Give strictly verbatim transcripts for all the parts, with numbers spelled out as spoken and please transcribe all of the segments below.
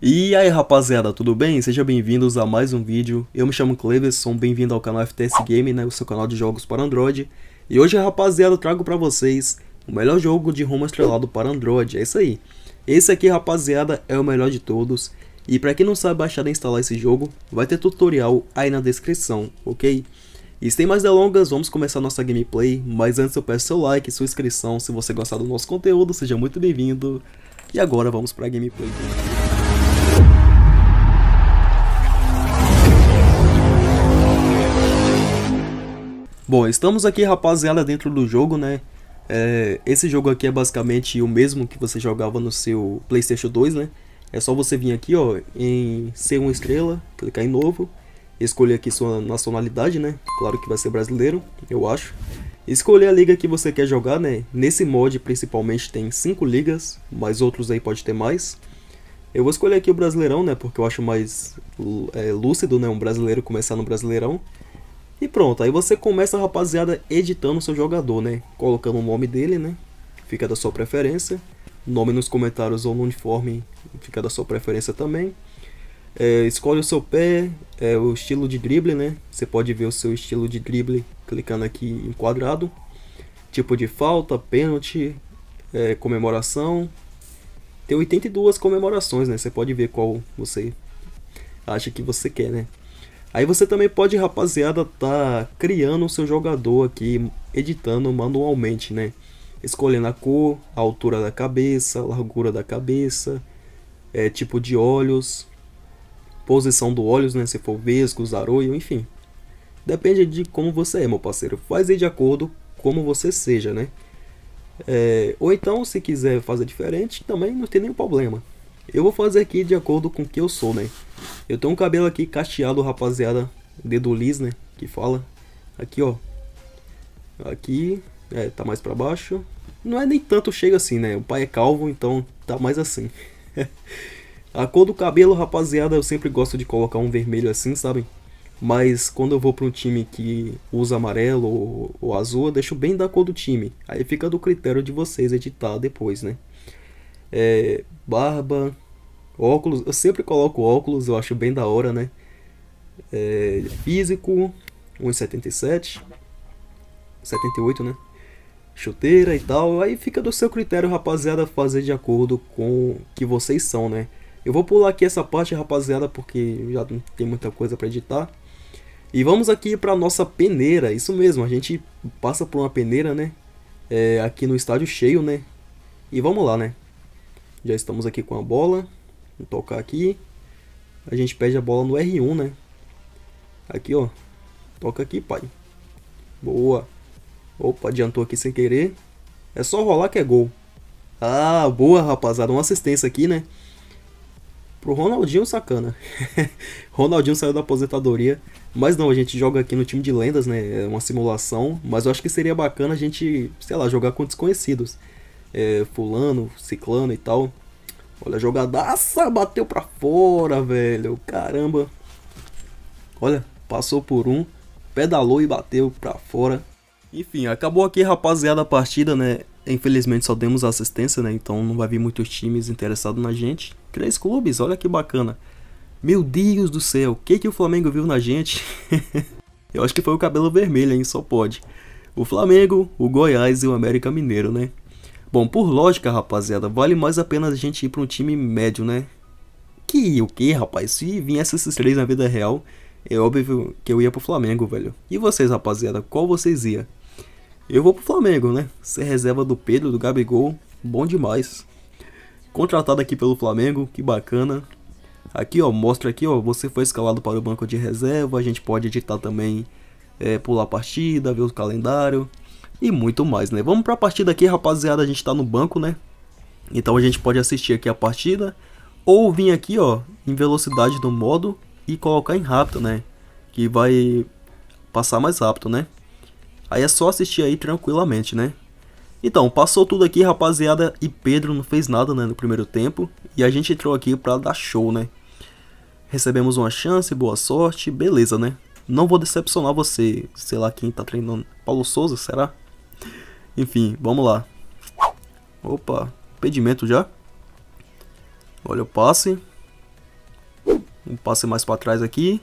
E aí rapaziada, tudo bem? Sejam bem-vindos a mais um vídeo. Eu me chamo Cleverson, bem-vindo ao canal F T S Game, né, o seu canal de jogos para Android. E hoje, rapaziada, eu trago pra vocês o melhor jogo de rumo estrelado para Android, é isso aí. Esse aqui, rapaziada, é o melhor de todos. E pra quem não sabe baixar e instalar esse jogo, vai ter tutorial aí na descrição, ok? E sem mais delongas, vamos começar nossa gameplay. Mas antes eu peço seu like, sua inscrição, se você gostar do nosso conteúdo, seja muito bem-vindo. E agora vamos pra gameplay. Bom, estamos aqui, rapaziada, dentro do jogo, né? É, esse jogo aqui é basicamente o mesmo que você jogava no seu PlayStation dois, né? É só você vir aqui, ó, em ser uma estrela, clicar em novo, escolher aqui sua nacionalidade, né? Claro que vai ser brasileiro, eu acho. Escolher a liga que você quer jogar, né? Nesse mod, principalmente, tem cinco ligas, mas outros aí pode ter mais. Eu vou escolher aqui o Brasileirão, né? Porque eu acho mais é, lúcido, né? Um brasileiro começar no Brasileirão. E pronto, aí você começa, rapaziada, editando o seu jogador, né? Colocando o nome dele, né? Fica da sua preferência. Nome nos comentários ou no uniforme fica da sua preferência também. É, escolhe o seu pé, é, o estilo de drible, né? Você pode ver o seu estilo de drible clicando aqui em quadrado. Tipo de falta, pênalti, é, comemoração. Tem oitenta e duas comemorações, né? Você pode ver qual você acha que você quer, né? Aí você também pode, rapaziada, tá criando o seu jogador aqui, editando manualmente, né? Escolhendo a cor, a altura da cabeça, a largura da cabeça, é, tipo de olhos, posição do olhos, né? Se for vesgo, zaroio, enfim. Depende de como você é, meu parceiro. Faz aí de acordo como você seja, né? É, ou então, se quiser fazer diferente, também não tem nenhum problema. Eu vou fazer aqui de acordo com o que eu sou, né? Eu tenho um cabelo aqui cacheado, rapaziada. Dedo lis, né? Que fala. Aqui, ó. Aqui. É, tá mais pra baixo. Não é nem tanto chega assim, né? O pai é calvo, então tá mais assim. A cor do cabelo, rapaziada, eu sempre gosto de colocar um vermelho assim, sabe? Mas quando eu vou pra um time que usa amarelo ou, ou azul, eu deixo bem da cor do time. Aí fica do critério de vocês editar depois, né? É, barba, óculos, eu sempre coloco óculos, eu acho bem da hora, né? É, físico, um e setenta e sete, setenta e oito, né? Chuteira e tal, aí fica do seu critério, rapaziada, fazer de acordo com o que vocês são, né? Eu vou pular aqui essa parte, rapaziada, porque já não tem muita coisa pra editar. E vamos aqui pra nossa peneira, isso mesmo, a gente passa por uma peneira, né? É, aqui no estádio cheio, né? E vamos lá, né? Já estamos aqui com a bola. Vou tocar aqui. A gente pede a bola no R um, né? Aqui, ó. Toca aqui, pai. Boa. Opa, adiantou aqui sem querer. É só rolar que é gol. Ah, boa, rapaziada. Uma assistência aqui, né? Pro Ronaldinho, sacana. Ronaldinho saiu da aposentadoria. Mas não, a gente joga aqui no time de lendas, né? É uma simulação. Mas eu acho que seria bacana a gente, sei lá, jogar com desconhecidos. É, fulano, ciclano e tal. Olha a jogadaça, bateu pra fora, velho. Caramba. Olha, passou por um, pedalou e bateu pra fora. Enfim, acabou aqui, rapaziada, a partida, né? Infelizmente só demos assistência, né? Então não vai vir muitos times interessados na gente. Três clubes, olha que bacana. Meu Deus do céu, o que que o Flamengo viu na gente? Eu acho que foi o cabelo vermelho, hein? Só pode. O Flamengo, o Goiás e o América Mineiro, né? Bom, por lógica, rapaziada, vale mais a pena a gente ir para um time médio, né? Que o que, rapaz? Se viesse esses três na vida real, é óbvio que eu ia pro Flamengo, velho. E vocês, rapaziada, qual vocês iam? Eu vou pro Flamengo, né? Ser reserva do Pedro, do Gabigol, bom demais. Contratado aqui pelo Flamengo, que bacana. Aqui, ó, mostra aqui, ó, você foi escalado para o banco de reserva, a gente pode editar também, é, pular a partida, ver o calendário. E muito mais, né? Vamos pra partida aqui, rapaziada. A gente tá no banco, né? Então a gente pode assistir aqui a partida. Ou vir aqui, ó, em velocidade do modo e colocar em rápido, né? Que vai passar mais rápido, né? Aí é só assistir aí tranquilamente, né? Então, passou tudo aqui, rapaziada. E Pedro não fez nada, né? No primeiro tempo. E a gente entrou aqui pra dar show, né? Recebemos uma chance, boa sorte. Beleza, né? Não vou decepcionar você. Sei lá quem tá treinando. Paulo Souza, será? Enfim, vamos lá. Opa, impedimento já. Olha o passe. Um passe mais pra trás aqui.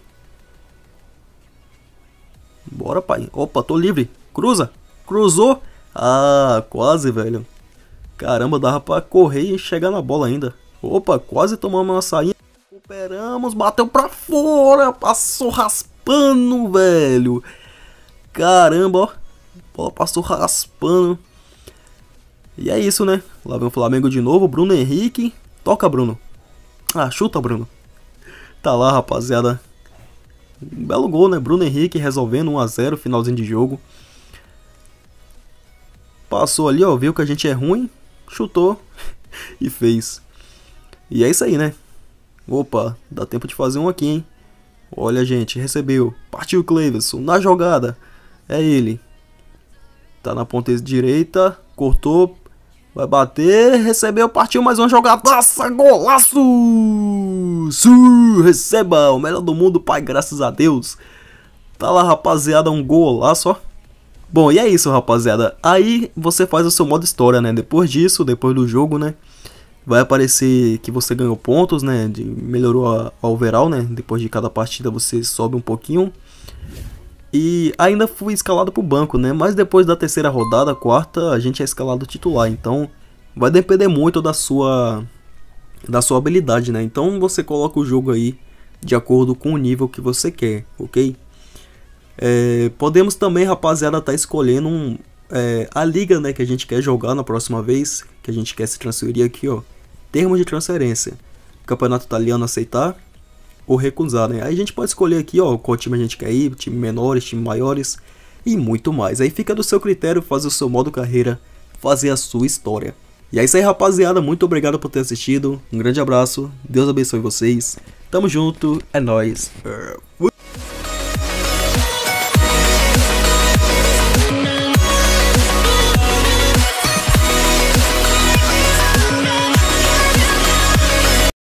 Bora, pai. Opa, tô livre. Cruza. Cruzou. Ah, quase, velho. Caramba, dava pra correr e chegar na bola ainda. Opa, quase tomamos uma saída. Recuperamos, bateu pra fora. Passou raspando, velho. Caramba, ó. A bola passou raspando. E é isso, né? Lá vem o Flamengo de novo. Bruno Henrique. Toca, Bruno. Ah, chuta, Bruno. Tá lá, rapaziada. Um belo gol, né? Bruno Henrique resolvendo um a zero, finalzinho de jogo. Passou ali, ó. Viu que a gente é ruim. Chutou. E fez. E é isso aí, né? Opa, dá tempo de fazer um aqui, hein? Olha, gente, recebeu. Partiu o Cleverson na jogada. É ele. Tá na ponta direita. Cortou. Vai bater. Recebeu. Partiu mais uma jogadaça. Golaço! Su, receba. O melhor do mundo, pai. Graças a Deus. Tá lá, rapaziada. Um golaço, ó. Bom, e é isso, rapaziada. Aí você faz o seu modo história, né? Depois disso, depois do jogo, né? Vai aparecer que você ganhou pontos, né? De, melhorou a, a overall, né? Depois de cada partida você sobe um pouquinho. E ainda fui escalado pro banco, né? Mas depois da terceira rodada, quarta, a gente é escalado titular. Então vai depender muito da sua, da sua habilidade, né? Então você coloca o jogo aí de acordo com o nível que você quer, ok? É, podemos também, rapaziada, tá escolhendo um, é, a liga, né, que a gente quer jogar na próxima vez. Que a gente quer se transferir aqui, ó. Termos de transferência. Campeonato italiano aceitar ou recusar, né? Aí a gente pode escolher aqui, ó, qual time a gente quer ir, time menores, time maiores e muito mais. Aí fica do seu critério fazer o seu modo carreira, fazer a sua história. E é isso aí, rapaziada, muito obrigado por ter assistido, um grande abraço, Deus abençoe vocês, tamo junto, é nóis.